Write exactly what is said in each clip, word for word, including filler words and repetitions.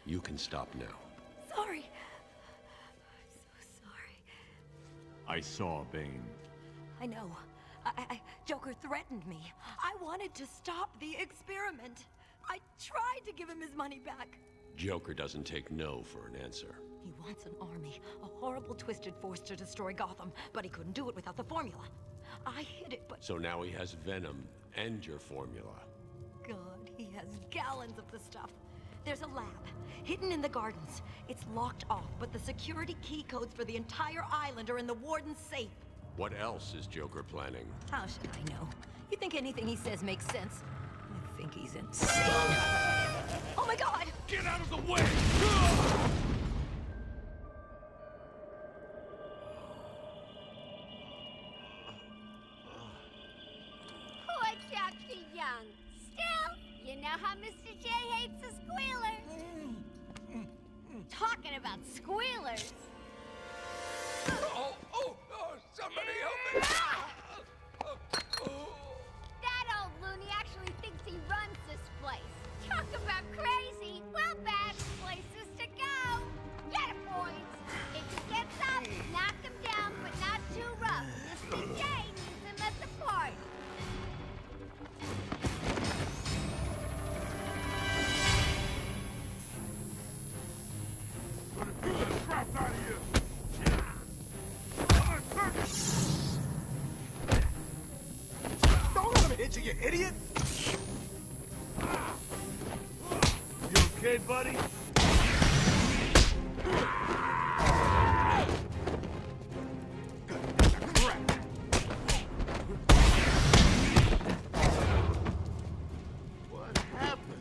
You can stop now. Sorry. I'm so sorry. I saw Bane. I know. I, I, Joker threatened me. I wanted to stop the experiment. I tried to give him his money back. Joker doesn't take no for an answer. He wants an army, a horrible twisted force to destroy Gotham, but he couldn't do it without the formula. I hid it, but... So now he has Venom and your formula. God, he has gallons of the stuff. There's a lab, hidden in the gardens. It's locked off, but the security key codes for the entire island are in the Warden's safe. What else is Joker planning? How should I know? You think anything he says makes sense? I think he's insane. Oh my God! Get out of the way! Poor Doctor Young. Still, you know how Mister J hates a squealer. Talking about squealers. Oh, oh, oh, somebody help me! That old loony actually thinks he runs this place. Talk about crazy. Well, bad places to go. Get it, boys. If he gets up, knock him down, but not too rough. Mister J needs him at the party. Crap out of here! Don't let him hit you, you idiot! You okay, buddy? What happened?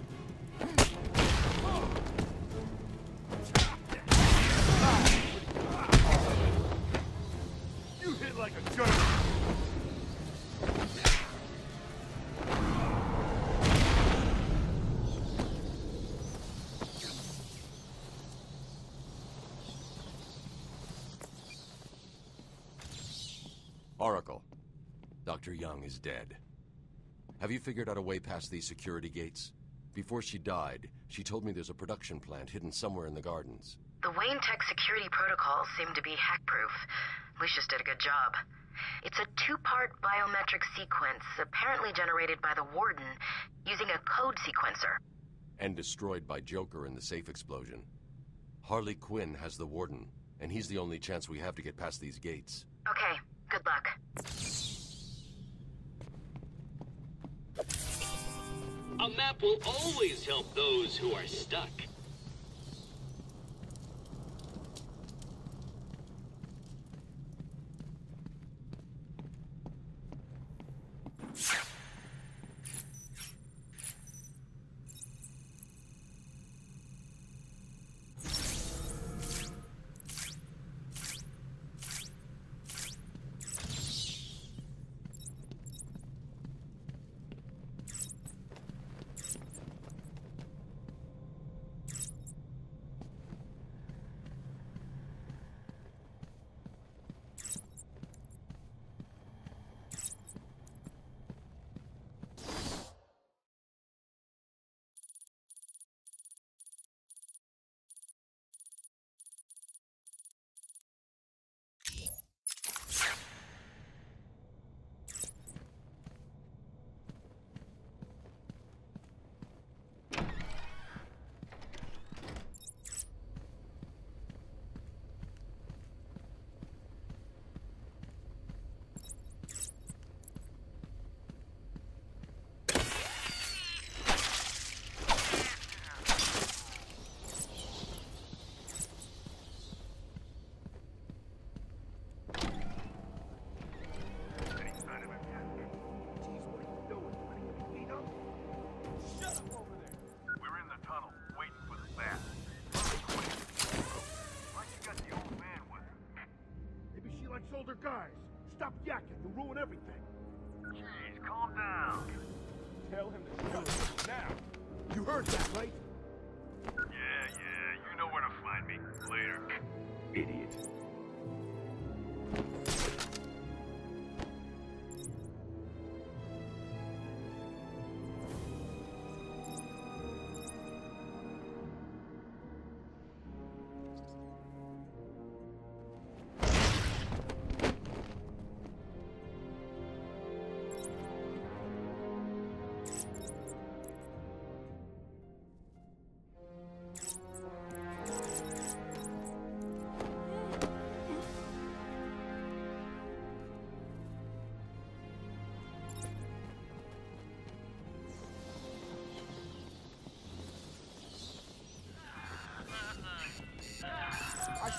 You hit like a jerk. Oracle, Doctor Young is dead. Have you figured out a way past these security gates? Before she died, she told me there's a production plant hidden somewhere in the gardens. The Wayne Tech security protocols seem to be hack-proof. Lucius did a good job. It's a two-part biometric sequence, apparently generated by the Warden, using a code sequencer. And destroyed by Joker in the safe explosion. Harley Quinn has the Warden, and he's the only chance we have to get past these gates. Okay, good luck. A map will always help those who are stuck. Older guys, stop yakking, you ruin everything. Jeez, calm down. Tell him to shut up now. You heard that, right? Yeah, yeah, you know where to find me. Later. Idiot.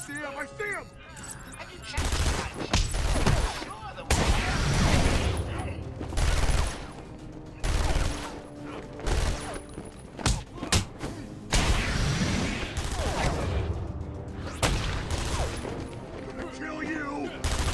see him! I see him! Have you checked the pipes? You're the one. Kill you!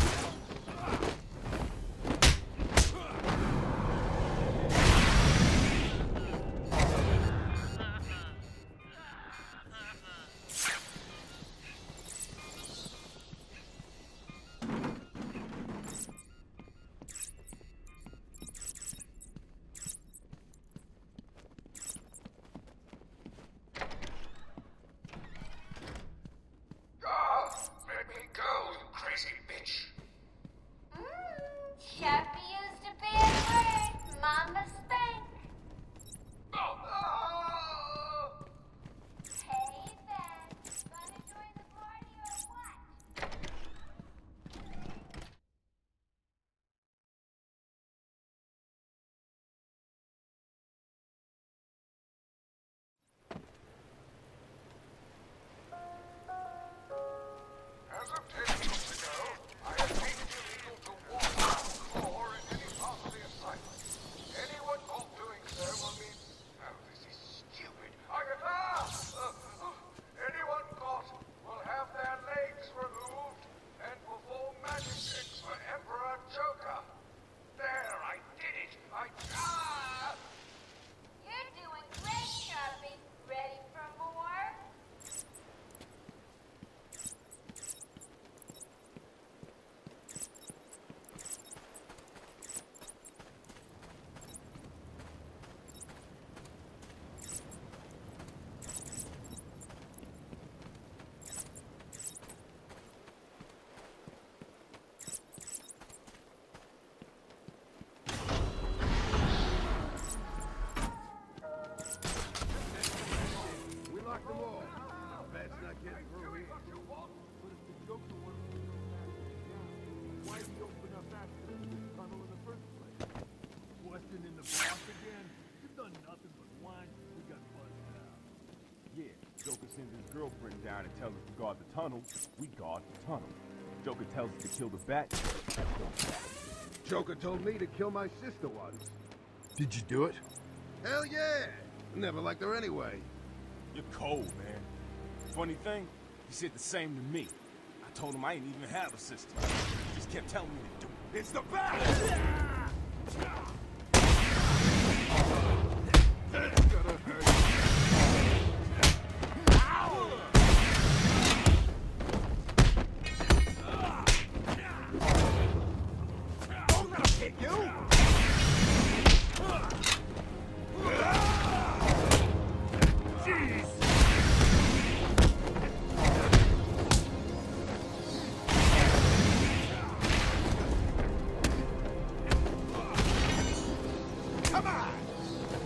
Chappie used a bad word. Mama spank. Hey, Ben. Gonna join the party or what? As of ten minutes ago, I have made it illegal to walk on the floor in any part of the assignment. Anyone caught doing so will be... Oh, this is stupid. I can... Ah! Uh, uh, anyone caught will have their legs removed and perform magic tricks for Emperor Joker. There, I did it. I... Ah! You're doing great, Chappie. Ready for more? We locked them all. Bad's not getting through here. But if the Joker wanted to go back down, why did he open up access to this tunnel in the first place? Questioning the boss again? You've done nothing but whine. We got buzzed out. Yeah, Joker sends his girlfriend down and tells us to guard the tunnel. We guard the tunnel. Joker tells us to kill the bat. Joker told me to kill my sister once. Did you do it? Hell yeah! Never liked her anyway. You're cold, man. Funny thing, he said the same to me. I told him I didn't even have a sister. He just kept telling me to do it. It's the bat! That's gonna hurt. I'm gonna hit you! Jeez! Come on!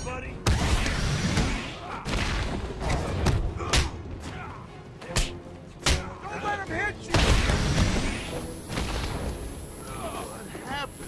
buddy. Don't let him hit you! What happened?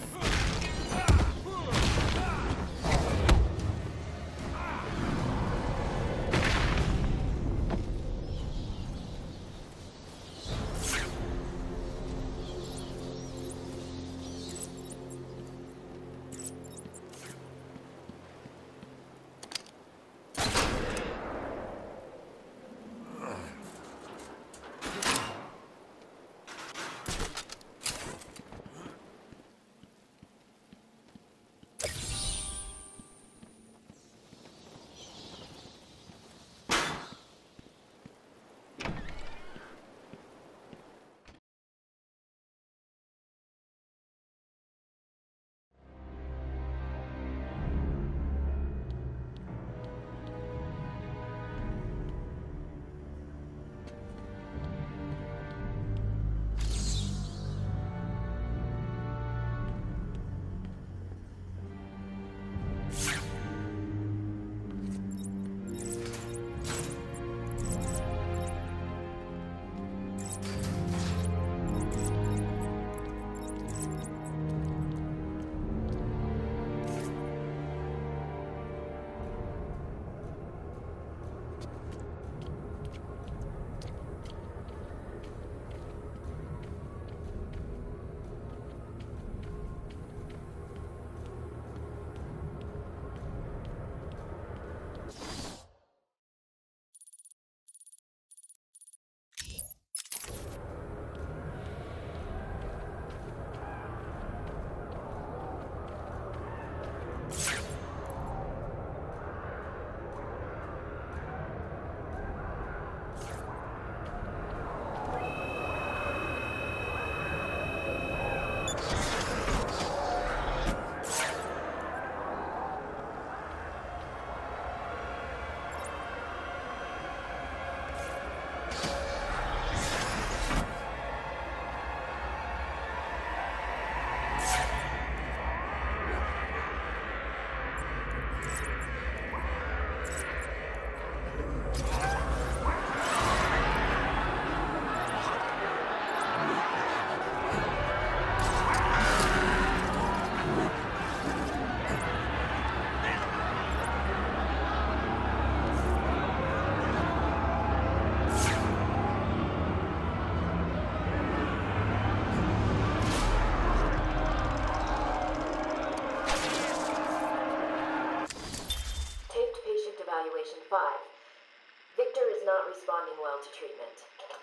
five. Victor is not responding well to treatment.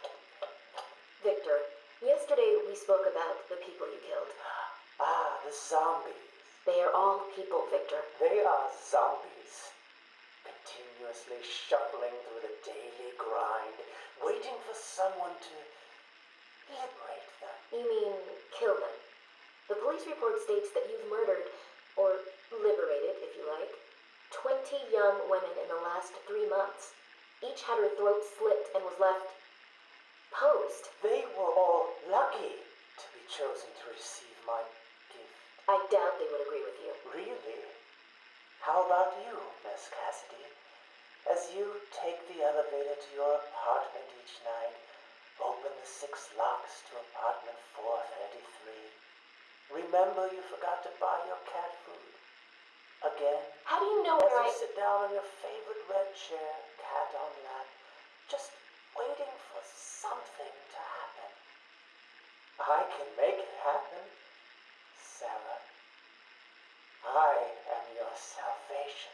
Victor, yesterday we spoke about the people you killed. Ah, the zombies. They are all people, Victor. They are zombies. Continuously shuffling through the daily grind, waiting for someone to liberate them. You mean kill them? The police report states that you've murdered, or liberated, if you like, twenty young women in the last three months. Each had her throat slit and was left posed. They were all lucky to be chosen to receive my gift. I doubt they would agree with you. Really? How about you, Miss Cassidy? As you take the elevator to your apartment each night, open the six locks to apartment four thirty-three. Remember you forgot to buy your cat food. Again. How do you know As where I... you sit down on your favorite red chair, cat on lap, just waiting for something to happen. I can make it happen, Sarah. I am your salvation.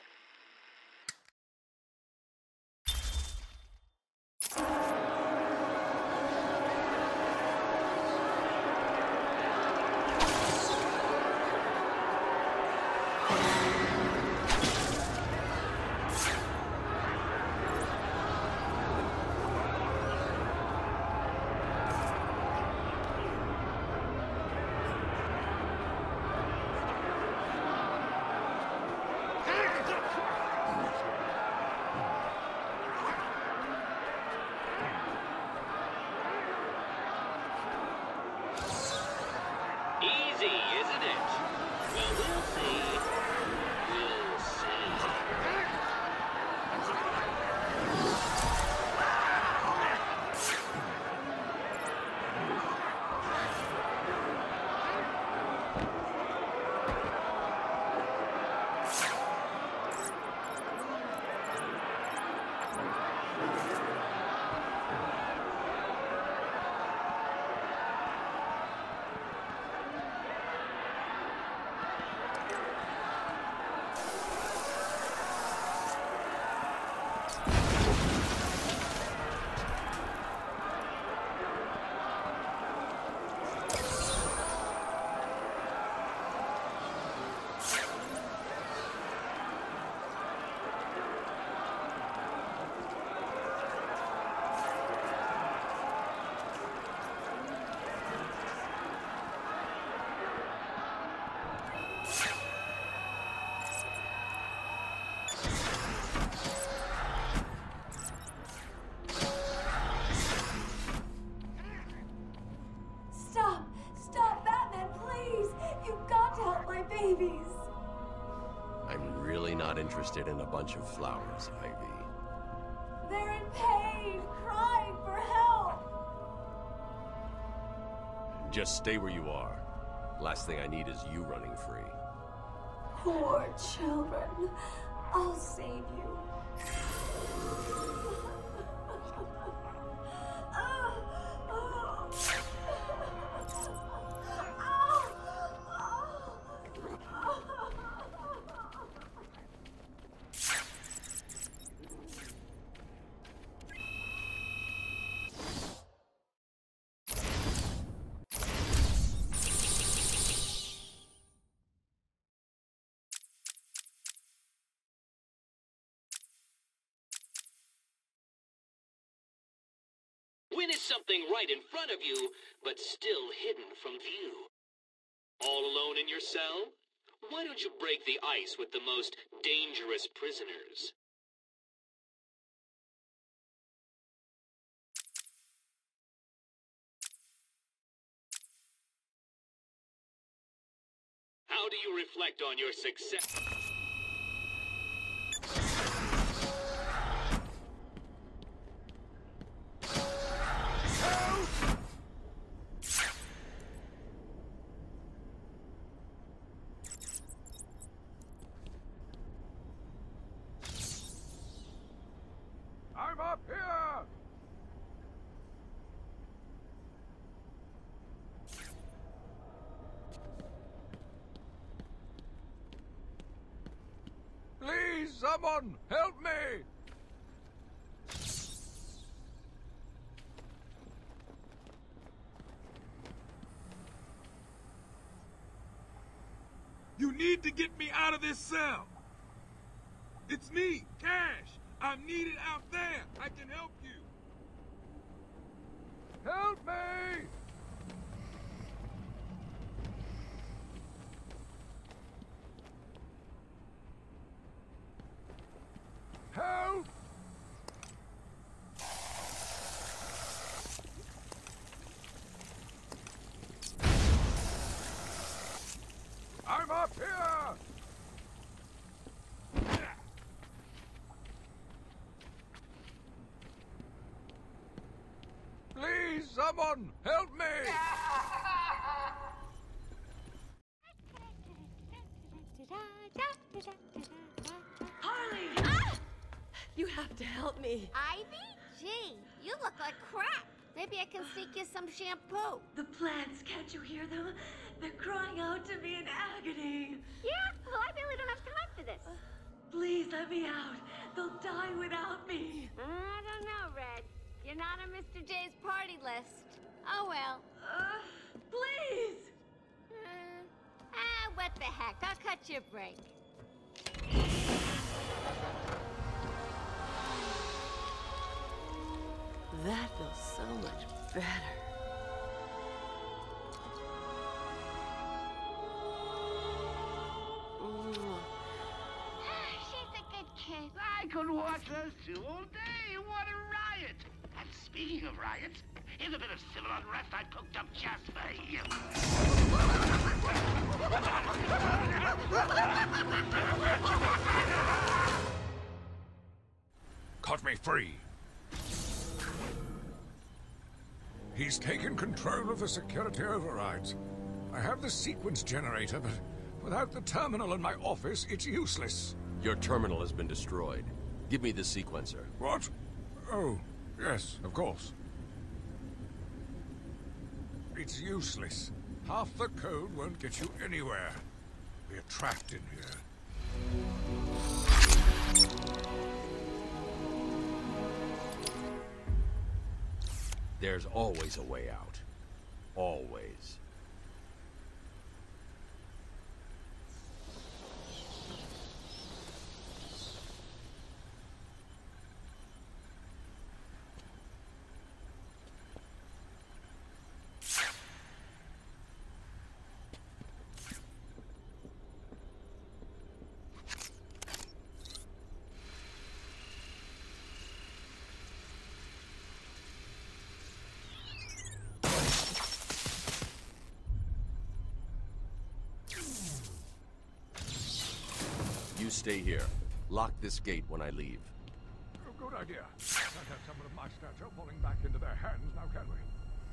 interested in a bunch of flowers, Ivy. They're in pain, crying for help. Just stay where you are. Last thing I need is you running free. Poor children. I'll save you. When is something right in front of you, but still hidden from view? All alone in your cell? Why don't you break the ice with the most dangerous prisoners? How do you reflect on your success? I'm up here! Please, someone, help me! You need to get me out of this cell. It's me, Cash. I'm needed out there. I can help you. Help me! Help! I'm up here! Please, someone, help me! Harley! Ah! You have to help me. Ivy? Gee, you look like crap. Maybe I can sneak you some shampoo. The plants, can't you hear them? They're crying out to me in agony. Yeah? Well, I really don't have time for this. Please let me out. They'll die without me. I don't know, Red. You're not on Mister J's party list. Oh, well. Uh, please! Uh, ah, what the heck? I'll cut your break. That feels so much better. She's a good kid. I could watch those two all day. What a riot! And speaking of riots, here's a bit of civil unrest I cooked up just for you. Cut me free. He's taken control of the security overrides. I have the sequence generator, but without the terminal in my office, it's useless. Your terminal has been destroyed. Give me the sequencer. What? Oh, yes, of course. It's useless. Half the code won't get you anywhere. We're trapped in here. There's always a way out. Always. You stay here. Lock this gate when I leave. Oh, good idea. Can't have someone of my stature falling back into their hands now, can we?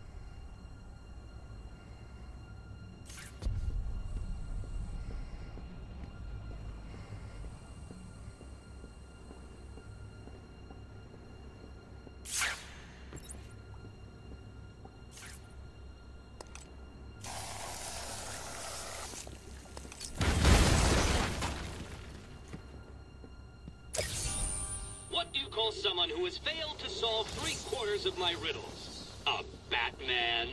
What do you call someone who has failed to solve three-quarters of my riddles? A Batman?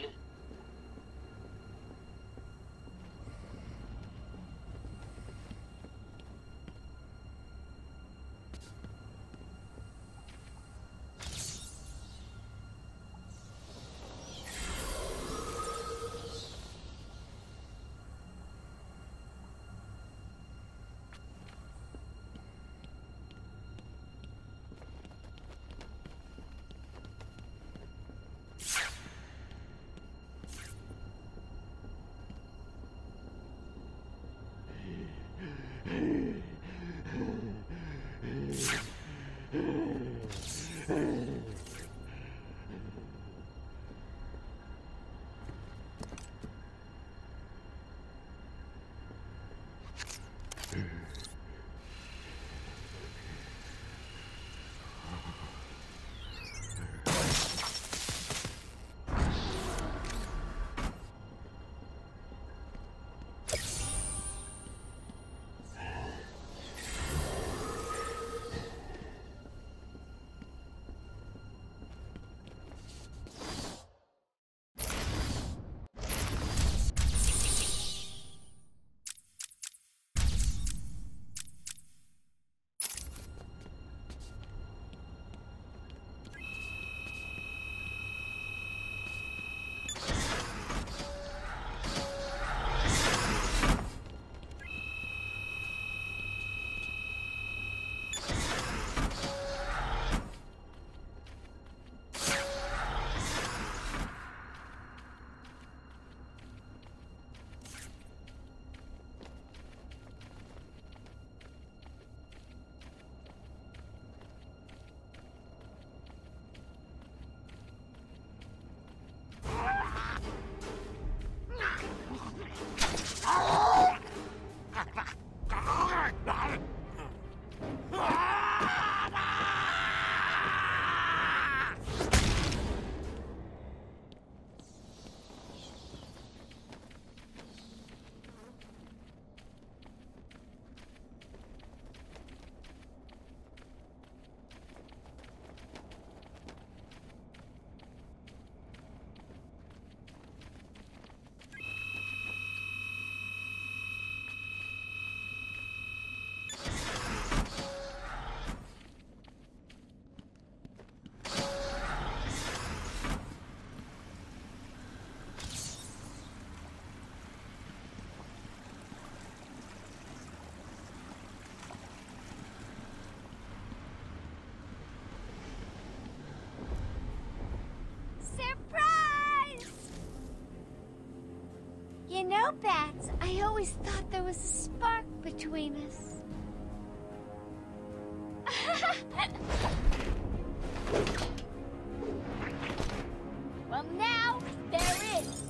You know, Bats, I always thought there was a spark between us. Well, now there is.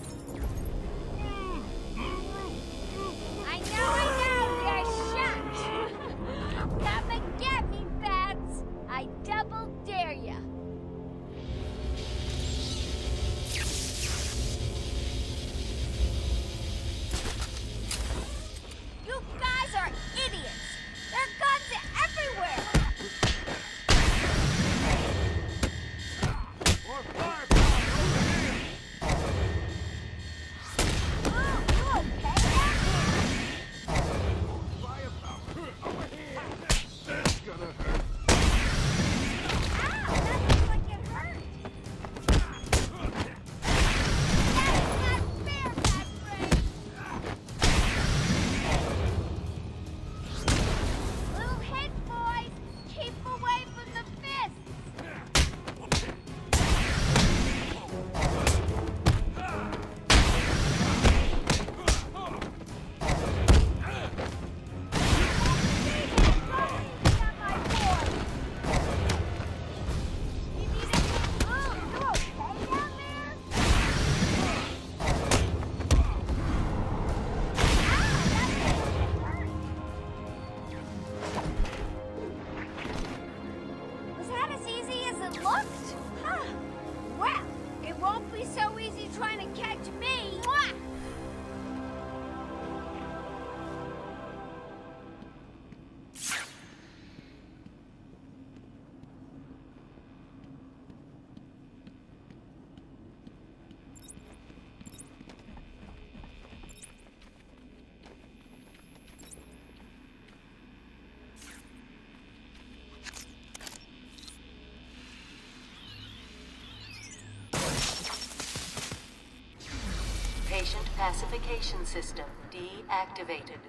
I know, I know, you're shocked. Come and get me, Bats. I double dare ya. You guys are idiots. There are guns everywhere. Pacification system deactivated.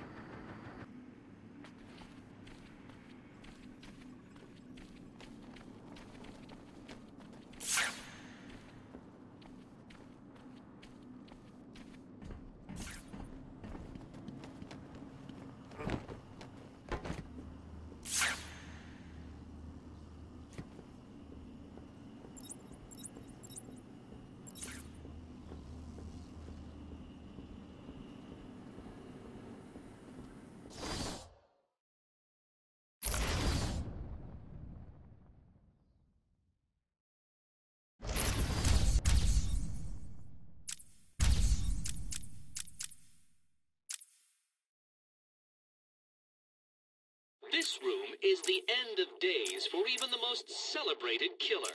This room is the end of days for even the most celebrated killer.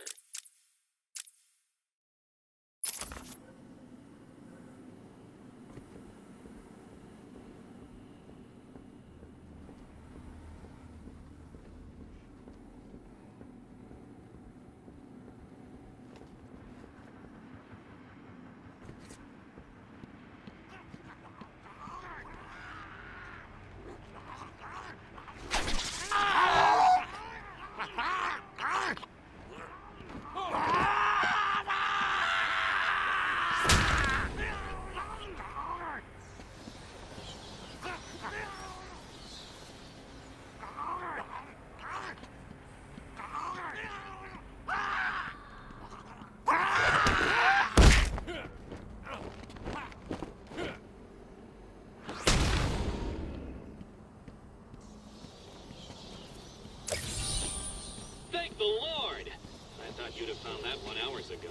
Thank the Lord! I thought you'd have found that one hours ago.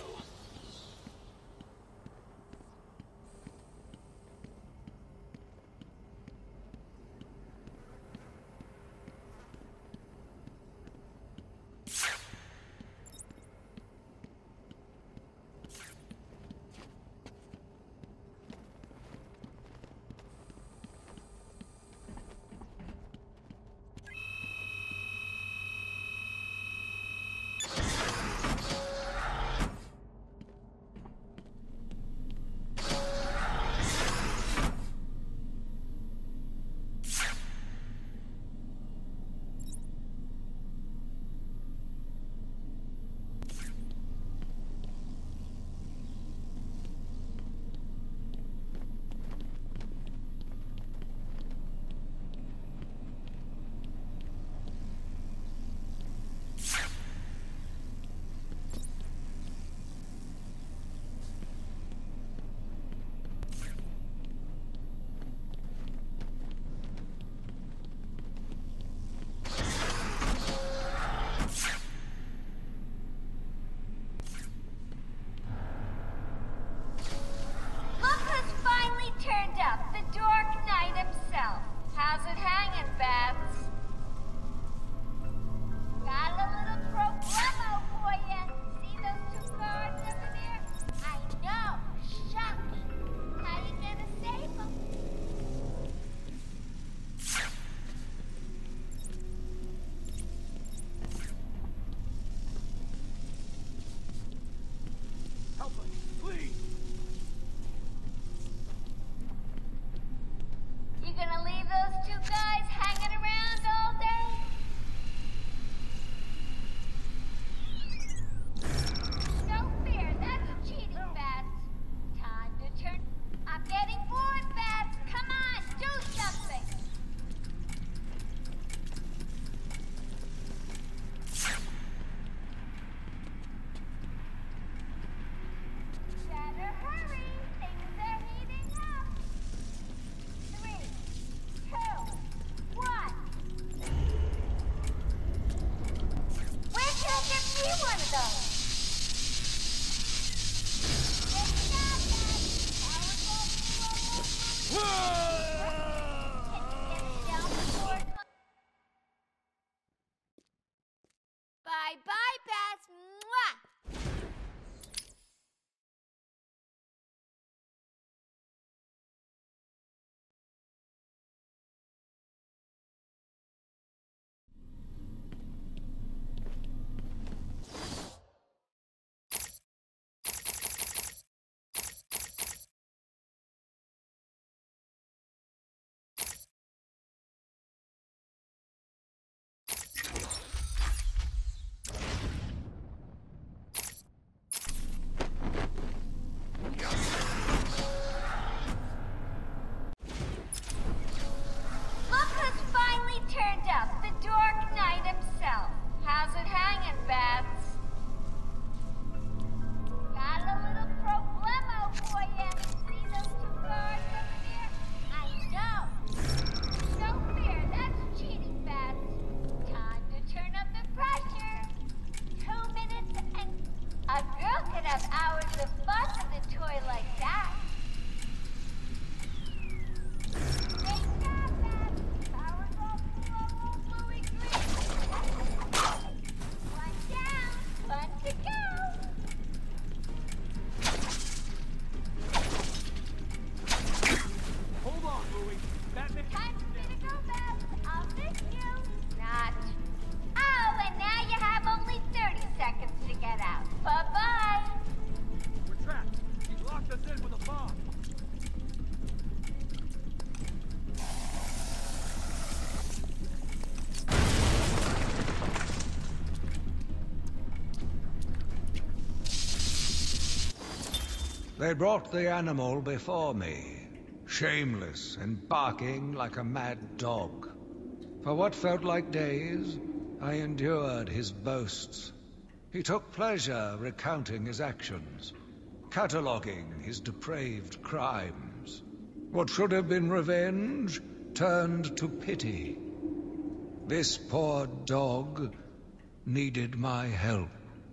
They brought the animal before me, shameless and barking like a mad dog. For what felt like days, I endured his boasts. He took pleasure recounting his actions, cataloguing his depraved crimes. What should have been revenge turned to pity. This poor dog needed my help.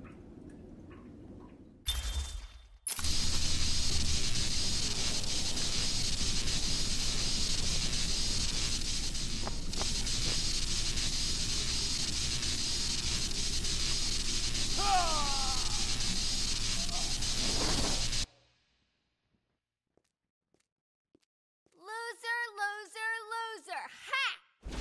Loser, loser, loser! Ha!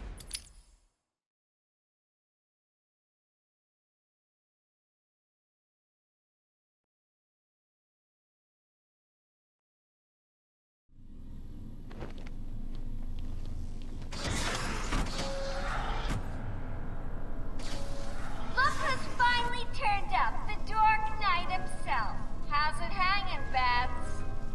Look who's finally turned up, the Dark Knight himself. How's it hanging, Babs?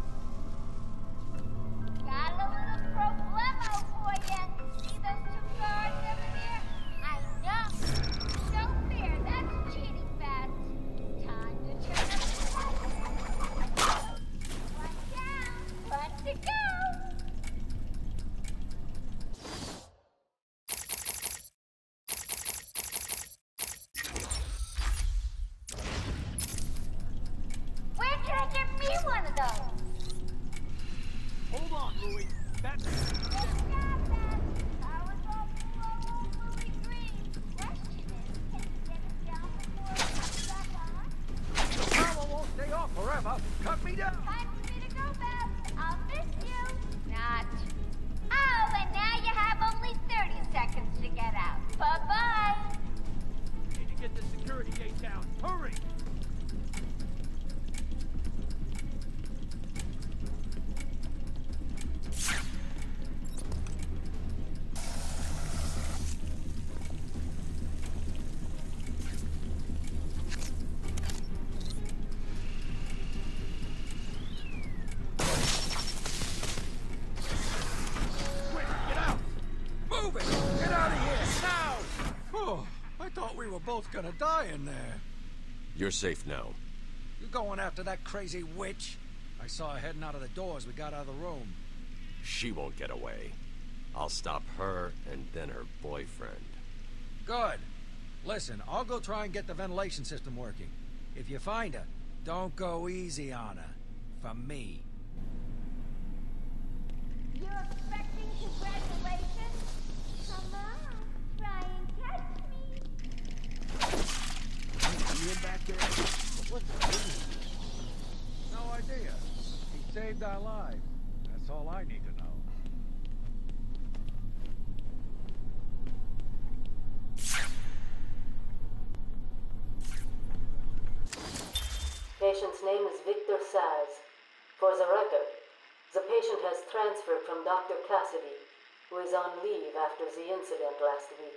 Got a little problemo for you. See those two guards over there? I know. Don't fear, that's cheating, Babs. Time to turn up the lights. One down, one to go. Where can I get me one of those? Hold on, Louis. That's... Good job, Babs. I was all below old Louis Green. Question is, can you get it down before it comes back on? The power won't stay off forever. Cut me down. Time for me to go, Babs. I'll miss you. Not. Oh, and now you have only thirty seconds to get out. Bye-bye. Need to get the security gate down. Hurry! Quick, get out! Move it! Get out of here, now! Oh, I thought we were both gonna die in there. You're safe now. You going after that crazy witch? I saw her heading out of the door as we got out of the room. She won't get away. I'll stop her and then her boyfriend. Good. Listen, I'll go try and get the ventilation system working. If you find her, don't go easy on her. From me. You're expecting congratulations? Come on, try and catch me. You in back there? What's that? No idea. He saved our lives. That's all I need to know. Patient's name is Victor Saz. For the record, the patient has transferred from Doctor Cassidy, who is on leave after the incident last week.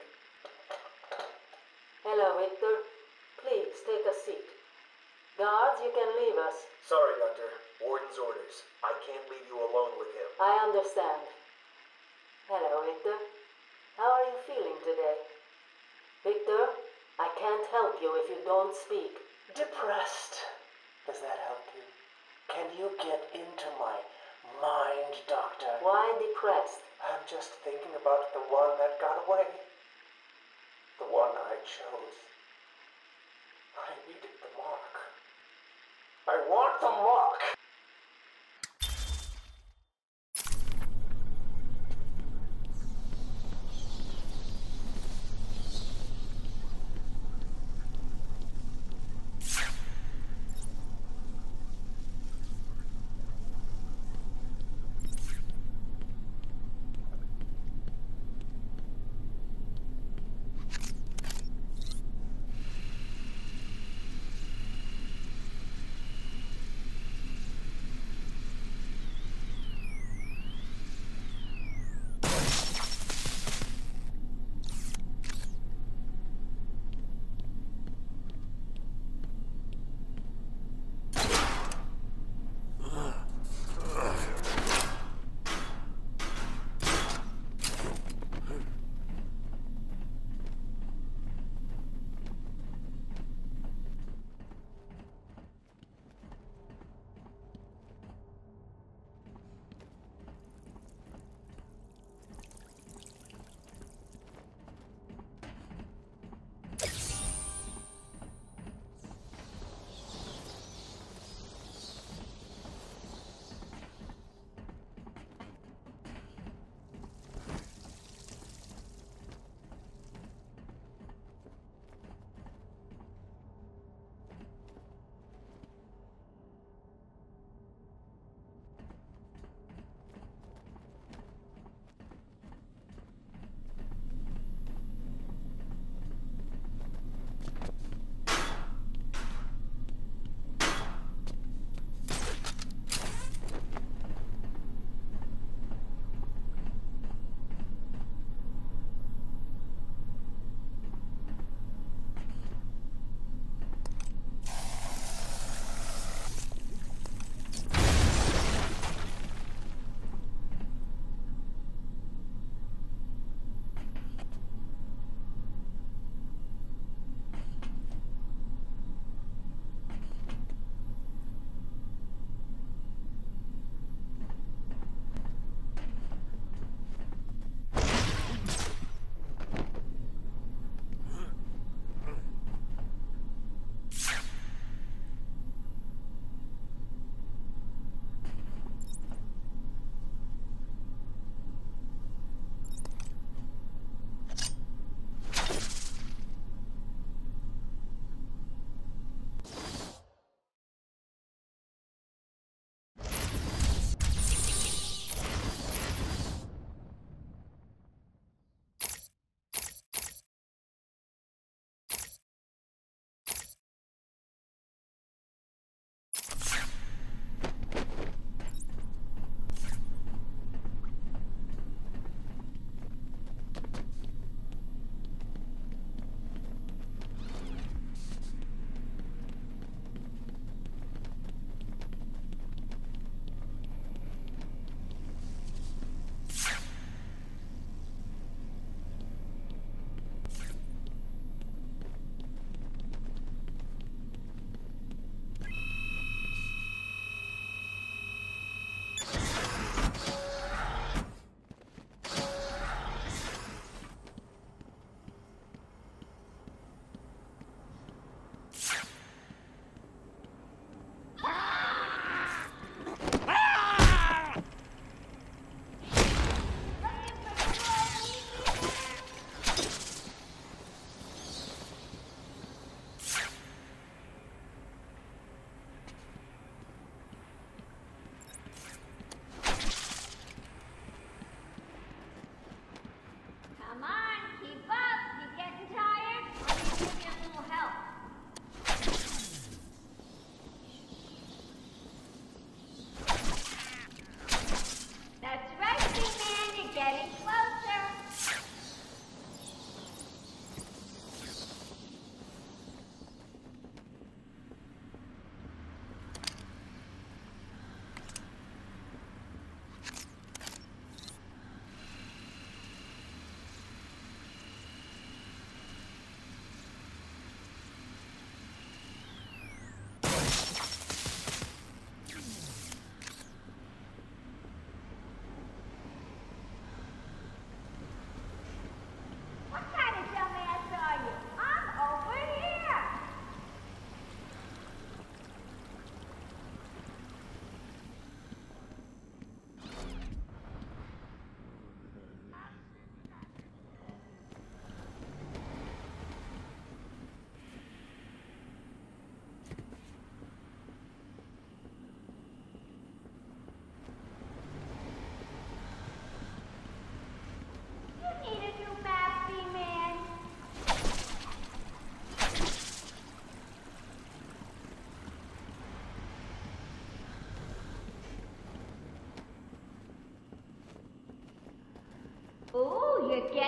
Hello, Victor. Please, take a seat. Guards, you can leave us. Sorry, Doctor. Warden's orders. I can't leave you alone with him. I understand. Hello, Victor. How are you feeling today? Victor, I can't help you if you don't speak. Depressed. Does that help you? Can you get into my mind, Doctor? Why depressed? I'm just thinking about the one that got away. The one I chose. I needed the mark. I want the mark!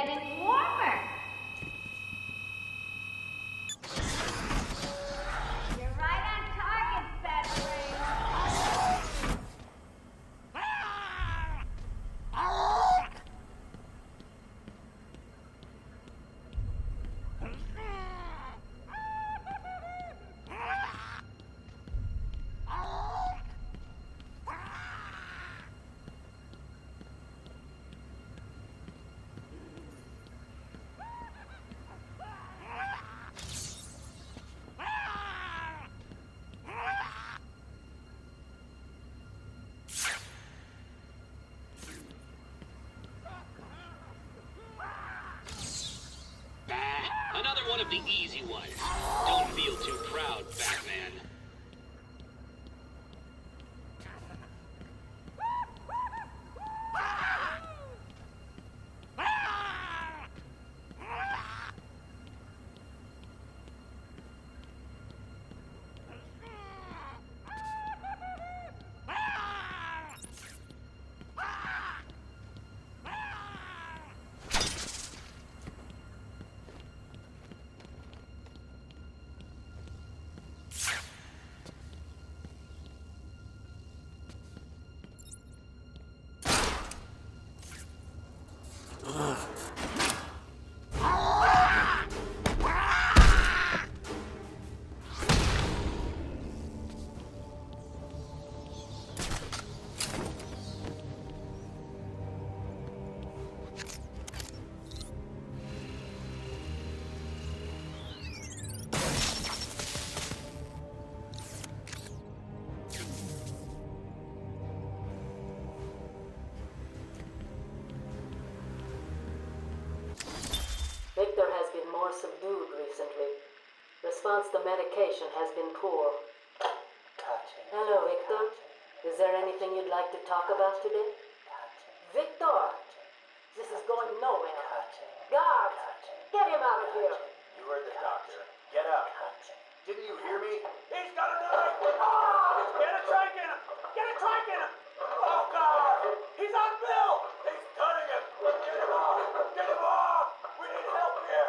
getting warmer. You're right on target, Featherwing. Another one of the easy ones. Don't feel too proud, Batman. Victor has been more subdued recently. Response to medication has been poor. Touching. Hello, Victor. Is there anything you'd like to talk about today? Victor! This is going nowhere. Guards! Get him out of here! You heard the doctor. Get out. Didn't you hear me? He's got a knife! Ah! Get a trike in him! Get a trike in him! Oh, God! He's on Bill! He's cutting him! Get him off! Get him off! We need help here!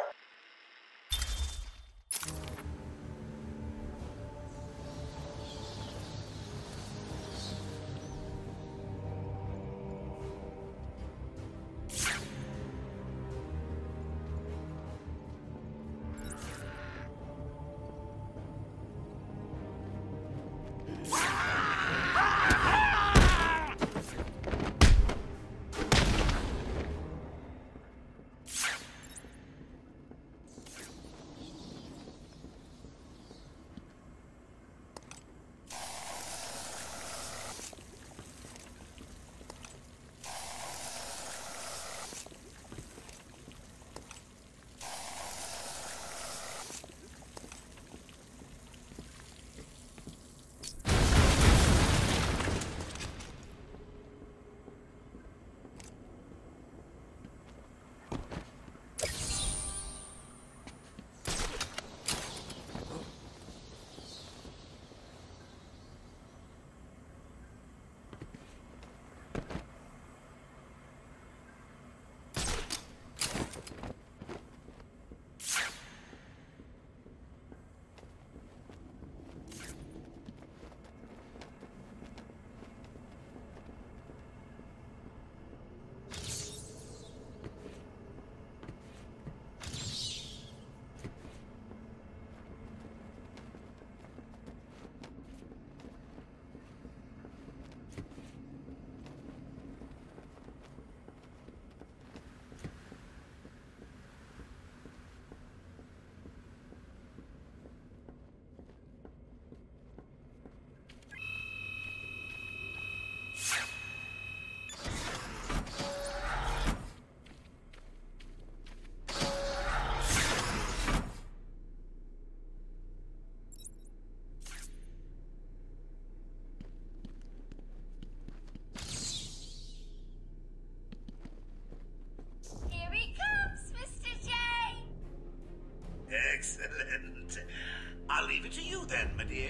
Excellent. I'll leave it to you then, my dear.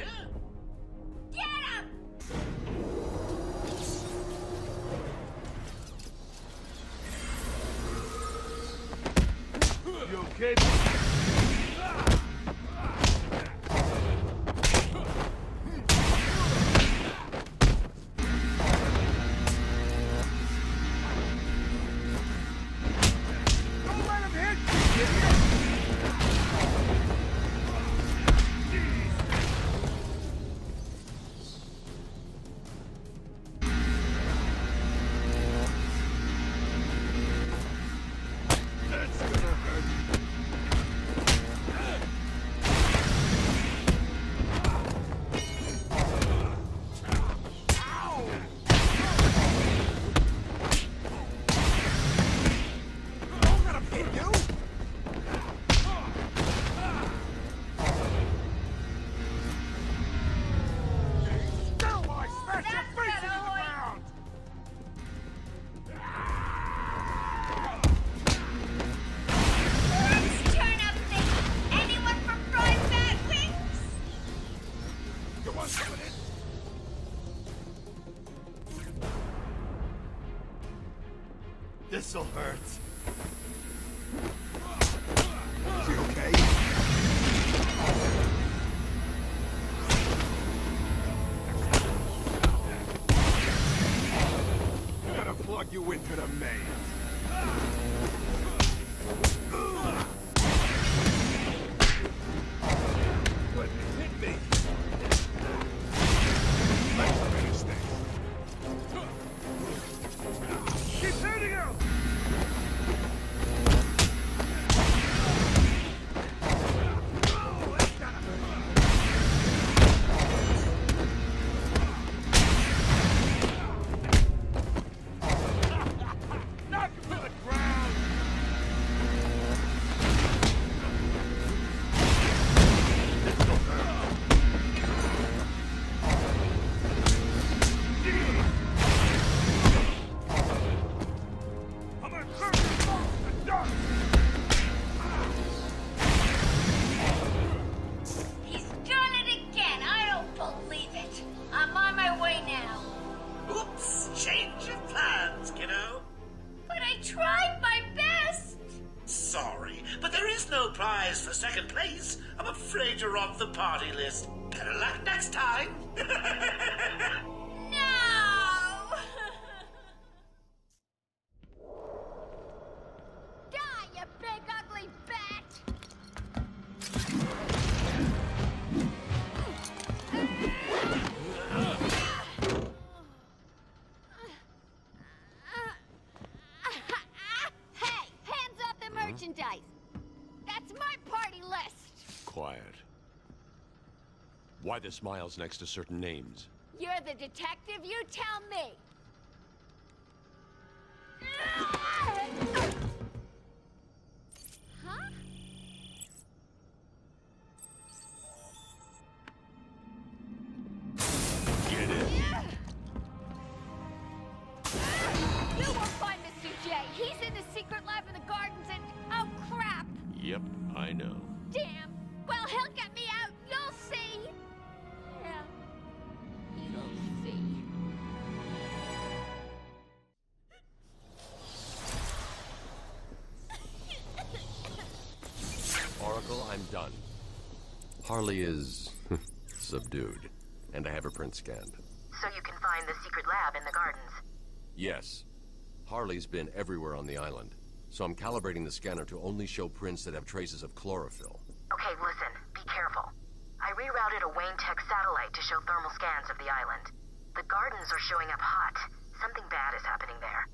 Get him! You okay? Don't let him hit you, idiot! This'll hurt. Is he okay? I'm gonna plug you into the main. But hit me. Let's finish this. Keep hitting him! Knock him to the ground! This'll hurt. I'm gonna turn this off to dust! He's done it again. I don't believe it. I'm on my way now. Oops, change of plans, kiddo. But I tried my best. Sorry, but there is no prize for second place. I'm afraid you're off the party list. Better luck next time. No! Die, you big ugly bat! Hey, hands off the merchandise. That's my party list. Quiet. Why the smiles next to certain names? You're the detective, you tell me. Huh? Get it? You won't find Mister J. He's in the secret lab in the gardens and... oh, crap! Yep, I know. Damn. Well, he'll get me out. You'll see. Yeah. You'll see. Oracle, I'm done. Harley is subdued, and I have her print scanned. So you can find the secret lab in the gardens. Yes. Harley's been everywhere on the island, so I'm calibrating the scanner to only show prints that have traces of chlorophyll. Okay, listen, be careful. I rerouted a Wayne Tech satellite to show thermal scans of the island. The gardens are showing up hot. Something bad is happening there.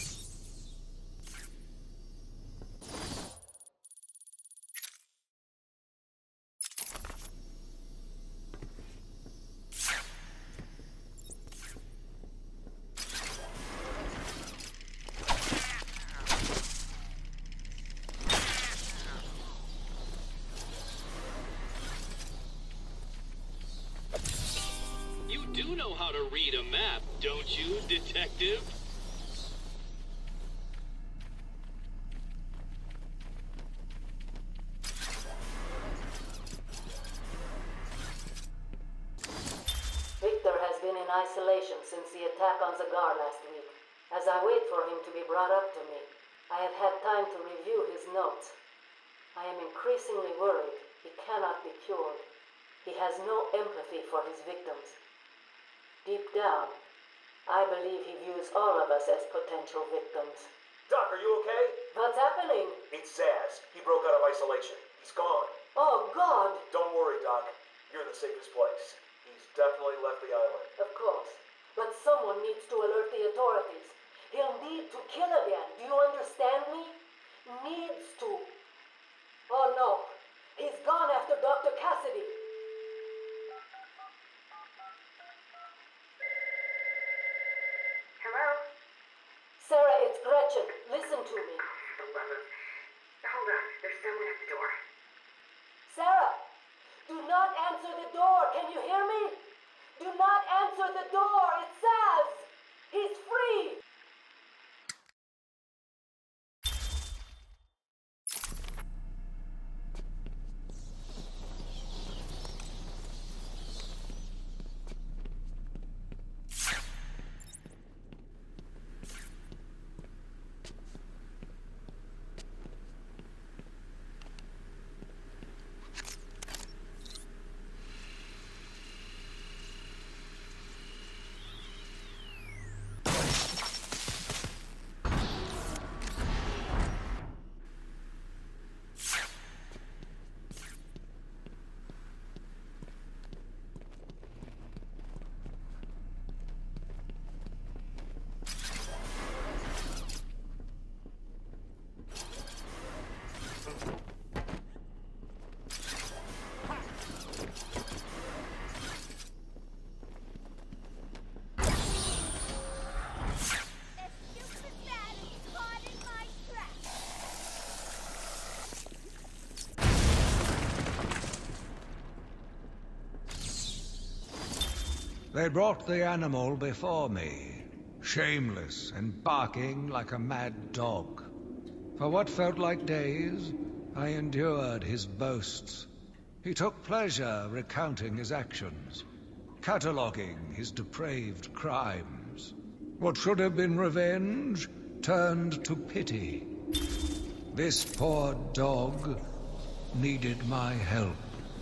You do know how to read a map, don't you, detective? Victor has been in isolation since the attack on Zagar last week. As I wait for him to be brought up to me, I have had time to review his notes. I am increasingly worried he cannot be cured. He has no empathy for his victims. Deep down, I believe he views all of us as potential victims. Doc, are you okay? What's happening? It's Zaz. He broke out of isolation. He's gone. Oh, God! Don't worry, Doc. You're in the safest place. He's definitely left the island. Of course. But someone needs to alert the authorities. He'll need to kill again. Do you understand me? Needs to. Oh, no. He's gone after Doctor Cassidy. Hello? Sarah, it's Gretchen. Listen to me. For the love of... Hold on. There's someone at the door. Sarah! Do not answer the door. Can you hear me? Do not answer the door. It's Zaz. He's free. They brought the animal before me, shameless and barking like a mad dog. For what felt like days, I endured his boasts. He took pleasure recounting his actions, cataloguing his depraved crimes. What should have been revenge turned to pity. This poor dog needed my help.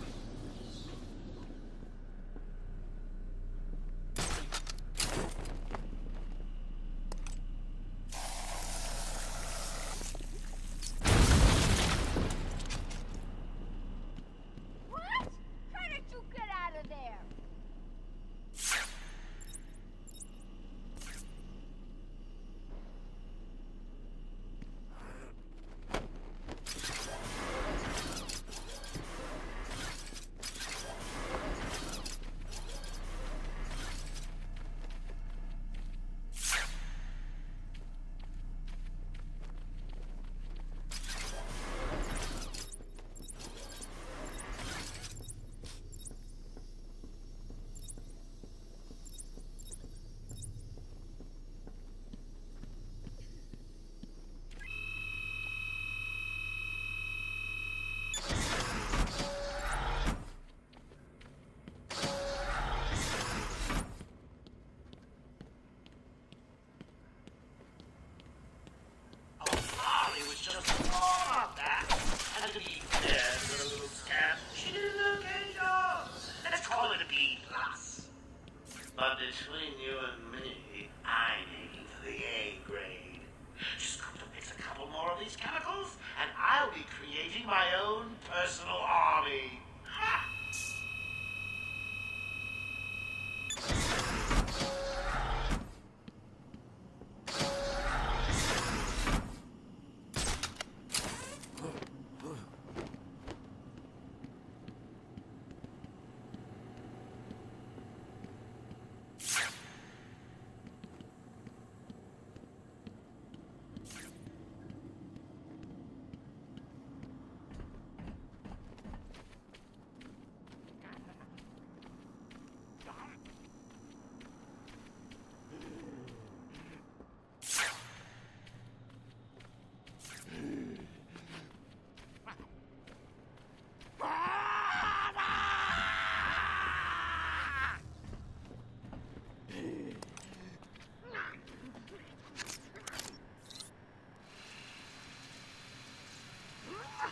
But between you and me, I'm aiming for the A grade. Just got to mix a couple more of these chemicals, and I'll be creating my own personal army. Ha!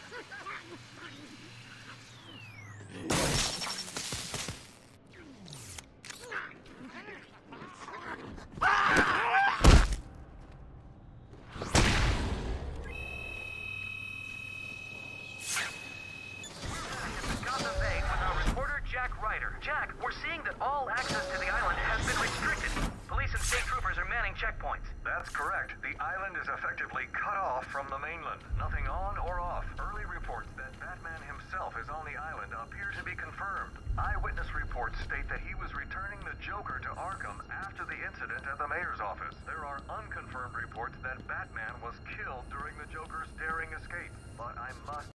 Jack, we're seeing that all access to the island has been restricted. Police and state troopers are manning checkpoints. That's correct. The island is effectively cut off from the mainland. Nothing on or off. Early reports that Batman himself is on the island appear to be confirmed. Eyewitness reports state that he was returning the Joker to Arkham after the incident at the mayor's office. There are unconfirmed reports that Batman was killed during the Joker's daring escape. But I must